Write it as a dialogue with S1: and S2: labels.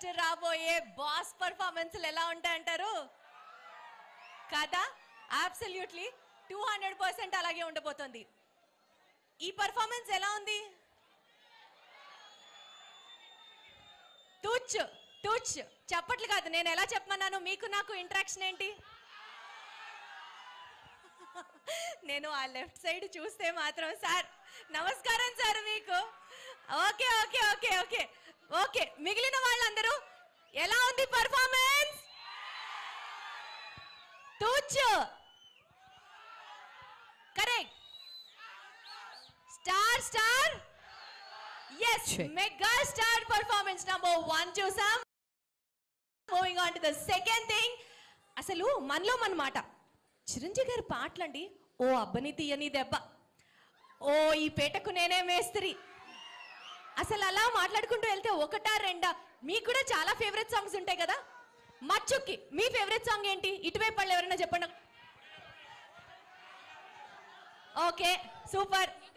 S1: Next రాబోయే boss పర్ఫార్మెన్స్లు ఎలా ఉంటాయంటారు కదా? అబ్సల్యూట్లీ 200% అలాగే ఉండబోతుంది. ఈ పర్ఫార్మెన్స్ ఎలా ఉంది? తుచ్ తుచ్ చెప్పట్లు కాదు, నేను ఎలా చెప్పమన్నాను? మీకు నాకు ఇంటరాక్షన్ ఏంటి? నేను ఆ లెఫ్ట్ సైడ్ చూస్తే మాత్రం సార్ నమస్కారం సార్ మీకు. Okay okay okay okay okay మిగిలిన వాళ్ళందరూ ఎలా ఉంది పర్ఫార్మెన్స్? తుచ్ correct. Star star yes mega star performance number 1 చూసాం. Moving on to the second thing, అసలు మనలో మన మాట చిరంజీవి గారి పాటలండి. ఓ అబ్బని తీయని దెబ్బ, ఓ ఈ పేటకు నేనే మేస్త్రి, అసలు అలా మాట్లాడుకుంటూ వెళ్తే ఒకటా రెండా. మీకు కూడా చాలా ఫేవరెట్ సాంగ్స్ ఉంటాయి కదా. మచ్చుకి మీ ఫేవరెట్ సాంగ్ ఏంటి? ఇటువైపు వాళ్ళు ఎవరైనా చెప్పండి. Okay super.